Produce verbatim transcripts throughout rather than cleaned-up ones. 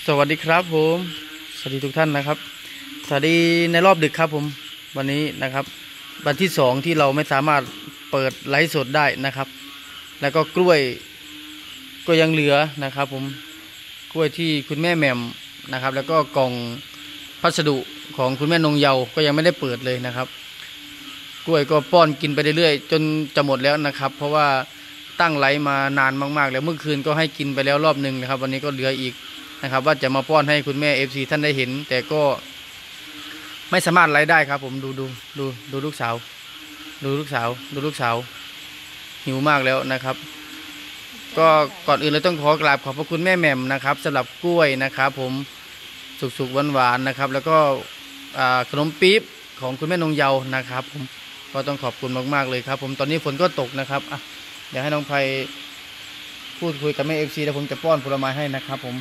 สวัสดีครับผมสวัสดีทุกท่านนะครับสวัสดีในรอบดึกครับผมวันนี้นะครับวันที่สองที่เราไม่สามารถเปิดไลฟ์สดได้นะครับแล้วก็กล้วยก็ยังเหลือนะครับผมกล้วยที่คุณแม่แหม่มนะครับแล้วก็กล่องพัสดุของคุณแม่นงเยาก็ยังไม่ได้เปิดเลยนะครับกล้วยก็ป้อนกินไปเรื่อยๆจนจะหมดแล้วนะครับเพราะว่าตั้งไลฟ์มานานมากๆแล้วเมื่อคืนก็ให้กินไปแล้วรอบหนึ่งนะครับวันนี้ก็เหลืออีกนะครับว่าจะมาป้อนให้คุณแม่ เอฟ ซี ท่านได้เห็นแต่ก็ไม่สามารถไลฟ์ได้ครับผมดูดูดูดูลูกสาวดูลูกสาวดูลูกสาวหิวมากแล้วนะครับก็ก่อนอื่นเลยต้องขอกราบขอบพระคุณแม่แหม่มนะครับสำหรับกล้วยนะครับผมสุกๆหวานๆนะครับแล้วก็ขนมปี๊บของคุณแม่นงเยานะครับผมก็ต้องขอบคุณมากๆเลยครับผมตอนนี้ฝนก็ตกนะครับอ่ะเดี๋ยวให้น้องไพพูดคุยกับแม่ เอฟ ซี แล้วผมจะป้อนผลไม้ให้นะครับผม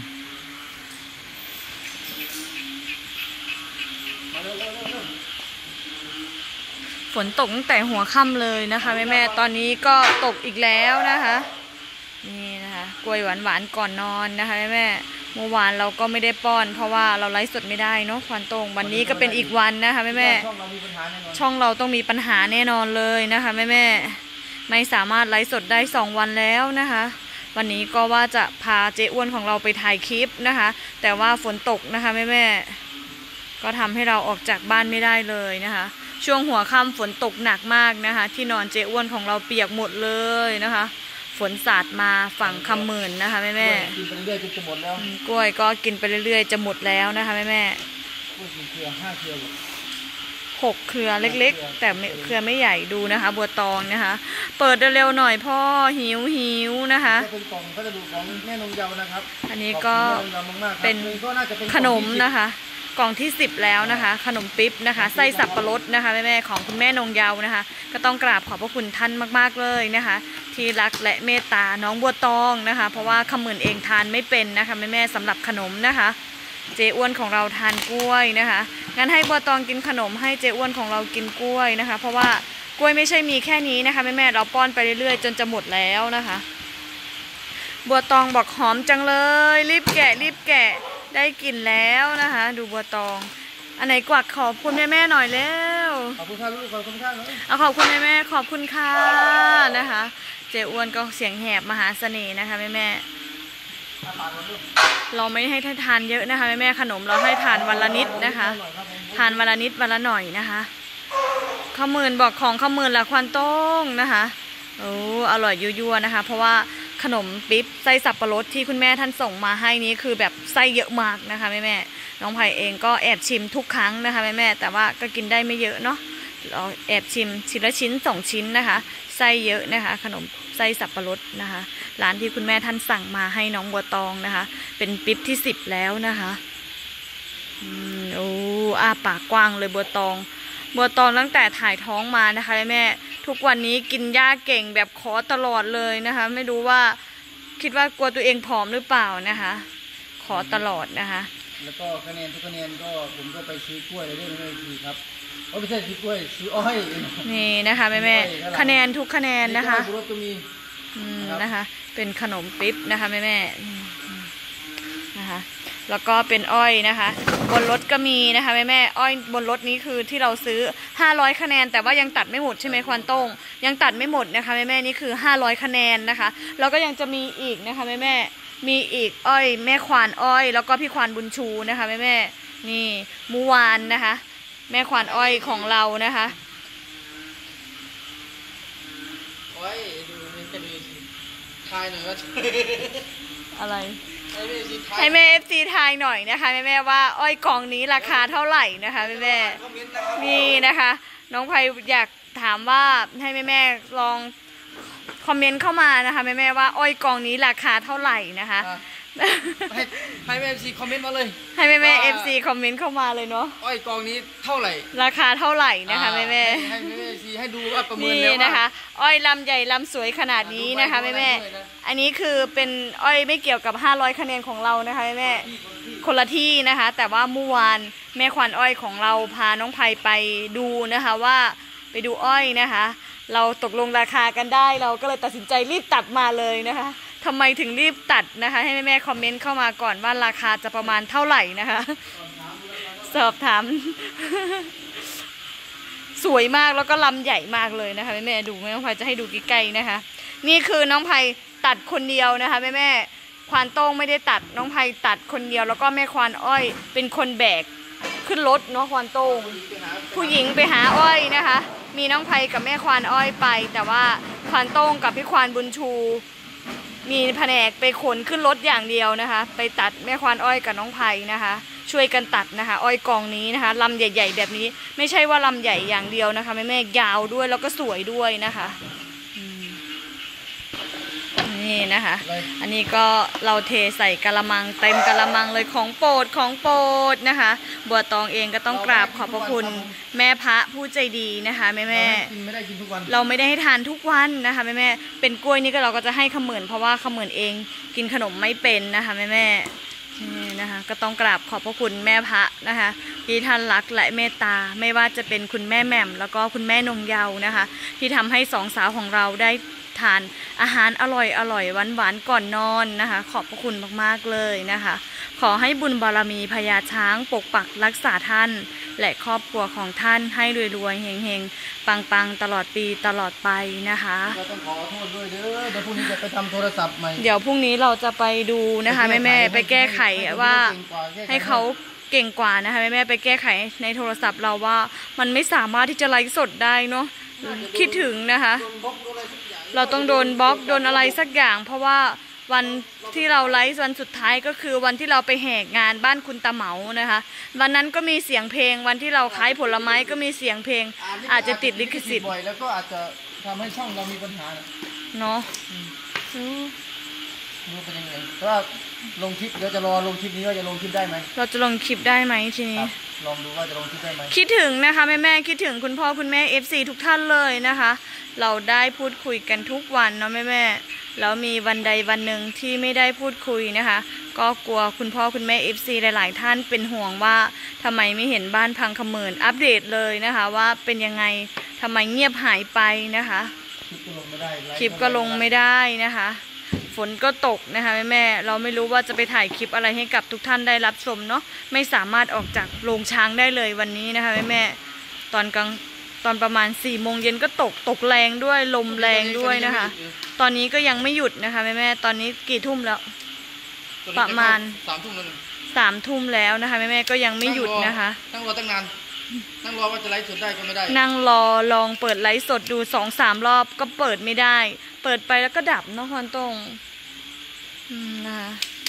ฝนตกตั้งแต่หัวค่ำเลยนะคะแม่แม่ตอนนี้ก็ตกอีกแล้วนะคะนี่นะคะกล้วยหวานหวานก่อนนอนนะคะแม่แม่เมื่อวานเราก็ไม่ได้ป้อนเพราะว่าเราไลฟ์สดไม่ได้เนาะควันตรงวันนี้ก็เป็นอีกวันนะคะแม่แม่ช่องเราต้องมีปัญหาแน่นอนเลยนะคะแม่แม่ไม่สามารถไลฟ์สดได้สองวันแล้วนะคะวันนี้ก็ว่าจะพาเจ๊อ้วนของเราไปถ่ายคลิปนะคะแต่ว่าฝนตกนะคะแม่แม่ก็ทำให้เราออกจากบ้านไม่ได้เลยนะคะช่วงหัวค่ำฝนตกหนักมากนะคะที่นอนเจ๊อ้วนของเราเปียกหมดเลยนะคะฝนสาดมาฝั่งคำหมื่นนะคะแม่แม่กินไปเรื่อยจนจะหมดแล้วกล้วยก็กินไปเรื่อยๆจะหมดแล้วนะคะแม่แม่กล้วยเครือห้าเครือหกเครือเล็กๆแต่เครือไม่ใหญ่ดูนะคะบัวตองนะคะเปิดเร็วๆหน่อยพ่อหิวหิวนะคะเป็นกล่องพัสดุของแม่นงเยานะครับอันนี้ก็เป็นขนมนะคะกล่องที่สิบแล้วนะคะขนมปิ๊บนะคะไส้สับปะรดนะคะแม่ๆของคุณแม่นงเยานะคะก็ต้องกราบขอบพระคุณท่านมากๆเลยนะคะที่รักและเมตตาน้องบัวตองนะคะเพราะว่าขมื่นเองทานไม่เป็นนะคะแม่ๆสำหรับขนมนะคะเจ๊อ้วนของเราทานกล้วยนะคะงั้นให้บัวตองกินขนมให้เจ๊อ้วนของเรากินกล้วยนะคะเพราะว่ากล้วยไม่ใช่มีแค่นี้นะคะแม่ๆเราป้อนไปเรื่อยๆจนจะหมดแล้วนะคะบัวตองบอกหอมจังเลยรีบแกะรีบแกะได้กลิ่นแล้วนะคะดูบัวตองอันไหนกวักขอบคุณแม่แม่หน่อยแล้วขอบคุณค่ะลูกขอบคุณค่ะเอาขอบคุณแม่แม่ขอบคุณค่ะนะคะเจ๊อ้วนก็เสียงแหบมหาเสน่ห์นะคะแม่แม่เราไม่ให้ทานเยอะนะคะแม่แม่ขนมเราให้ทานวันละนิดนะคะทานวันละนิดวันละหน่อยนะคะข้าวหมื่นบอกของข้าวหมื่นละควันต้งนะคะโอ้อร่อยยั่วๆนะคะเพราะว่าขนมปิ๊บไส้สับปะรดที่คุณแม่ท่านส่งมาให้นี้คือแบบไส้เยอะมากนะคะแม่แม่น้องไผ่เองก็แอบชิมทุกครั้งนะคะแม่แม่แต่ว่าก็กินได้ไม่เยอะเนาะเราแอบชิมชิ้นละชิ้นสองชิ้นนะคะไส้เยอะนะคะขนมไส้สับปะรดนะคะร้านที่คุณแม่ท่านสั่งมาให้น้องบัวตองนะคะเป็นปิ๊บที่สิบแล้วนะคะอืมโอ้อาปากกว้างเลยบัวตองบัวตองตั้งแต่ถ่ายท้องมานะคะแม่ทุกวันนี้กินหญ้าเก่งแบบขอตลอดเลยนะคะไม่รู้ว่าคิดว่ากลัวตัวเองผอมหรือเปล่านะคะขอตลอดนะคะแล้วก็คะแนนทุกคะแนนก็ผมก็ไปซื้อกล้วยเรื่อยๆทีครับไม่ใช่ซื้อกล้วยซื้ออ้อยนี่นะคะแม่แม่คะแนนทุกคะแนนนะคะรถก็มีนะคะเป็นขนมปิ๊บนะคะแม่แม่นะคะแล้วก็เป็นอ้อยนะคะบนรถก็มีนะคะแม่แม่อ้อยบนรถนี้คือที่เราซื้อห้าร้อยคะแนนแต่ว่ายังตัดไม่หมดใช่ไหมควันต้งยังตัดไม่หมดนะคะแม่แม่นี่คือห้าร้อยคะแนนนะคะแล้วก็ยังจะมีอีกนะคะแม่แม่มีอีกอ้อยแม่ควานอ้อยแล้วก็พี่ควานบุญชูนะคะแม่แม่นี่มูวานนะคะแม่ควานอ้อยของเรานะคะโอ้ยดูมันจะมีทายหน่อยว่าอะไรให้แม่เอฟซีทายหน่อยนะคะแม่แม่ว่าอ้อยกองนี้ราคาเท่าไหร่นะคะแม่แม่นี่นะคะน้องไพอยากถามว่าให้แม่แม่ลองคอมเมนต์เข้ามานะคะแม่แม่ว่าอ้อยกองนี้ราคาเท่าไหร่นะคะให้ให้แม่เอฟซีคอมเมนต์มาเลยให้แม่แม่เอฟซีคอมเมนต์เข้ามาเลยเนาะอ้อยกองนี้เท่าไหร่ราคาเท่าไหร่นะคะแม่แม่ให้แม่เอฟซีให้ดูว่าประเมินแล้วนี่นะคะอ้อยลำใหญ่ลำสวยขนาดนี้นะคะแม่แม่อันนี้คือเป็นอ้อยไม่เกี่ยวกับห้าร้อยคะแนนของเรานะคะแม่แม่คนละที่นะคะแต่ว่าเมื่อวานแม่ควานอ้อยของเราพาน้องไพไปดูนะคะว่าไปดูอ้อยนะคะเราตกลงราคากันได้เราก็เลยตัดสินใจรีบตัดมาเลยนะคะทำไมถึงรีบตัดนะคะให้แม่ๆคอมเมนต์เข้ามาก่อนว่าราคาจะประมาณเท่าไหร่นะคะสอบถาม สวยมากแล้วก็ลำใหญ่มากเลยนะคะแม่ๆดูแม่น้องไพจะให้ดูใกล้ๆนะคะนี่คือน้องไพตัดคนเดียวนะคะแม่ๆควานโต้งไม่ได้ตัดน้องไพตัดคนเดียวแล้วก็แม่ควานอ้อยเป็นคนแบกขึ้นรถเนาะควานโต้งผู้หญิงไปหาอ้อยนะคะมีน้องไพกับแม่ควานอ้อยไปแต่ว่าควานโต้งกับพี่ควานบุญชูมีแผนกไปขนขึ้นรถอย่างเดียวนะคะไปตัดแม่ควานอ้อยกับน้องไพนะคะช่วยกันตัดนะคะอ้อยกองนี้นะคะลำใหญ่ๆแบบนี้ไม่ใช่ว่าลำใหญ่อย่างเดียวนะคะแม่แม่ยาวด้วยแล้วก็สวยด้วยนะคะนี่นะคะอันนี้ก็เราเทใส่กะละมังเต็มกะละมังเลยของโปรดของโปรดนะคะบัวตองเองก็ต้องกราบขอบพระคุณแม่พระผู้ใจดีนะคะแม่แม่เราไม่ได้ให้ทานทุกวันนะคะแม่แม่เป็นกล้วยนี่ก็เราก็จะให้ขมื่นเพราะว่าขมื่นเองกินขนมไม่เป็นนะคะแม่แม่นี่นะคะก็ต้องกราบขอบพระคุณแม่พระนะคะที่ท่านรักและเมตตาไม่ว่าจะเป็นคุณแม่แหม่มแล้วก็คุณแม่นงเยาว์นะคะที่ทำให้สองสาวของเราได้ทานอาหารอร่อยอร่อยหวานหวานก่อนนอนนะคะขอบพระคุณมากๆเลยนะคะขอให้บุญบารมีพญาช้างปกปักรักษาท่านและครอบครัวของท่านให้รวยๆเฮงๆปังๆตลอดปีตลอดไปนะคะก็ต้องขอโทษด้วยเด้อเดี๋ยวพรุ่งนี้จะไปทำโทรศัพท์ใหม่เดี๋ยวพรุ่งนี้เราจะไปดูนะคะแม่ๆไปแก้ไขว่าให้เขาเก่งกว่านะคะแม่ๆไปแก้ไขในโทรศัพท์เราว่ามันไม่สามารถที่จะไลฟ์สดได้เนาะคิดถึงนะคะเราต้องโดนบล็อกโดนอะไรสักอย่างเพราะว่าวันที่เราไลฟ์วันสุดท้ายก็คือวันที่เราไปแหกงานบ้านคุณตาเหมานะคะวันนั้นก็มีเสียงเพลงวันที่เราขายผลไม้ก็มีเสียงเพลงอาจจะติดลิขสิทธิ์บ่อยแล้วก็อาจจะทำให้ช่องเรามีปัญหาเนาะรู้เป็นยังไงเพราะว่าลงคลิปเดี๋ยวจะรอลงคลิปนี้ว่าจะลงคลิปได้ไหมเราจะลงคลิปได้ไหมทีนี้ลองดูว่าจะลงคลิปได้ไหมคิดถึงนะคะแม่แม่คิดถึงคุณพ่อคุณแม่ เอฟ ซี ทุกท่านเลยนะคะเราได้พูดคุยกันทุกวันเนาะแม่แม่แล้วมีวันใดวันหนึ่งที่ไม่ได้พูดคุยนะคะก็กลัวคุณพ่อคุณแม่ เอฟ ซี หลายๆท่านเป็นห่วงว่าทำไมไม่เห็นบ้านพังขมื่นอัปเดตเลยนะคะว่าเป็นยังไงทำไมเงียบหายไปนะคะคลิปก็ลงไม่ได้นะคะฝนก็ตกนะคะแม่แม่เราไม่รู้ว่าจะไปถ่ายคลิปอะไรให้กับทุกท่านได้รับชมเนาะไม่สามารถออกจากโรงช้างได้เลยวันนี้นะคะแม่แม่ตอนกลางตอนประมาณสี่โมงเย็นก็ตกตกแรงด้วยลมแรงด้วยนะคะตอนนี้ก็ยังไม่หยุดนะคะแม่แม่ตอนนี้กี่ทุ่มแล้วประมาณสามทุ่มแล้วสามทุ่มแล้วนะคะแม่แม่ก็ยังไม่หยุดนะคะนั่งรอตั้งนานนั่งรอว่าจะไลฟ์สดได้ก็ไม่ได้นั่งรอลองเปิดไลฟ์สดดูสองสามรอบก็เปิดไม่ได้เปิดไปแล้วก็ดับเนาะควานโต้งนะคะ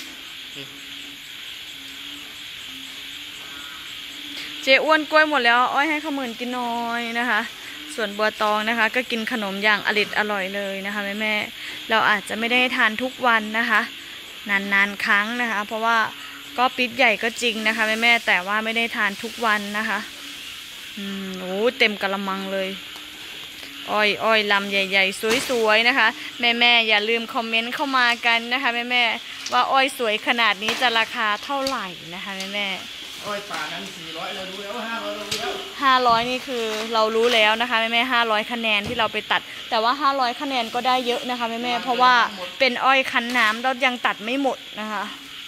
เจ๊อ้วนกล้วยหมดแล้วอ้อยให้ขมื่นกินน้อยนะคะส่วนบัวตองนะคะก็กินขนมอย่างอริดอร่อยเลยนะคะแม่แม่เราอาจจะไม่ได้ทานทุกวันนะคะนานๆครั้งนะคะเพราะว่าก็ปิดใหญ่ก็จริงนะคะแม่แม่แต่ว่าไม่ได้ทานทุกวันนะคะอืมโอ้เต็มกะละมังเลยอ้อยอ้อยลำใหญ่ๆสวยๆนะคะแม่แม่อย่าลืมคอมเมนต์เข้ามากันนะคะแม่แม่ว่าอ้อยสวยขนาดนี้จะราคาเท่าไหร่นะคะแม่แม่อ้อยป่านั้นสี่ร้อยเรารู้แล้วห้าร้อยเรารู้แล้วห้าร้อยนี่คือเรารู้แล้วนะคะแม่แม่ห้าร้อยคะแนนที่เราไปตัดแต่ว่าห้าร้อยคะแนนก็ได้เยอะนะคะแม่แม่เพราะว่าเป็นอ้อยคั้นน้ำเรายังตัดไม่หมดนะคะ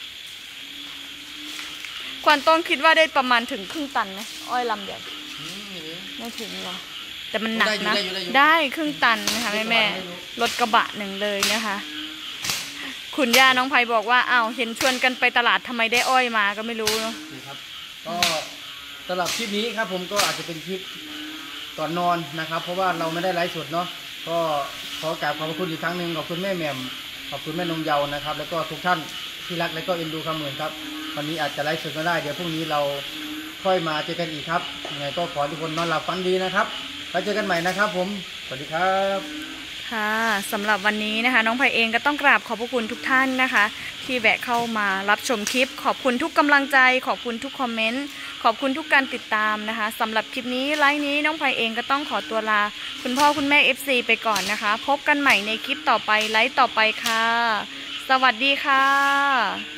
ควานต้องคิดว่าได้ประมาณถึงครึ่งตันไหมอ้อยลำเดียวไม่ถึงหรอแต่มันหนักนะได้ครึ่งตันนะคะแม่แม่รถกระบะหนึ่งเลยนะคะคุณย่าน้องไพบอกว่าอ้าวเห็นชวนกันไปตลาดทำไมได้อ้อยมาก็ไม่รู้เนาะครับก็สำหรับคลิปนี้ครับผมก็อาจจะเป็นคลิปก่อนนอนนะครับเพราะว่าเราไม่ได้ไลฟ์สดเนาะก็ขอกราบขอบคุณอีกครั้งหนึ่งขอบคุณแม่แหม่มขอบคุณแม่นงเยาว์นะครับแล้วก็ทุกท่านที่รักและก็เอ็นดูคำเหมือนครับวันนี้อาจจะไลฟ์สดไม่ได้เดี๋ยวพรุ่งนี้เราค่อยมาเจอกันอีกครับยังไงก็ขอทุกคนนอนหลับฝันดีนะครับแล้วเจอกันใหม่นะครับผมสวัสดีครับค่ะสำหรับวันนี้นะคะน้องไพเองก็ต้องกราบขอบพระคุณทุกท่านนะคะที่แวะเข้ามารับชมคลิปขอบคุณทุกกำลังใจขอบคุณทุกคอมเมนต์ขอบคุณทุกการติดตามนะคะสำหรับคลิปนี้ไลฟ์นี้น้องไพเองก็ต้องขอตัวลาคุณพ่อคุณแม่ เอฟ ซี ไปก่อนนะคะพบกันใหม่ในคลิปต่อไปไลฟ์ต่อไปค่ะสวัสดีค่ะ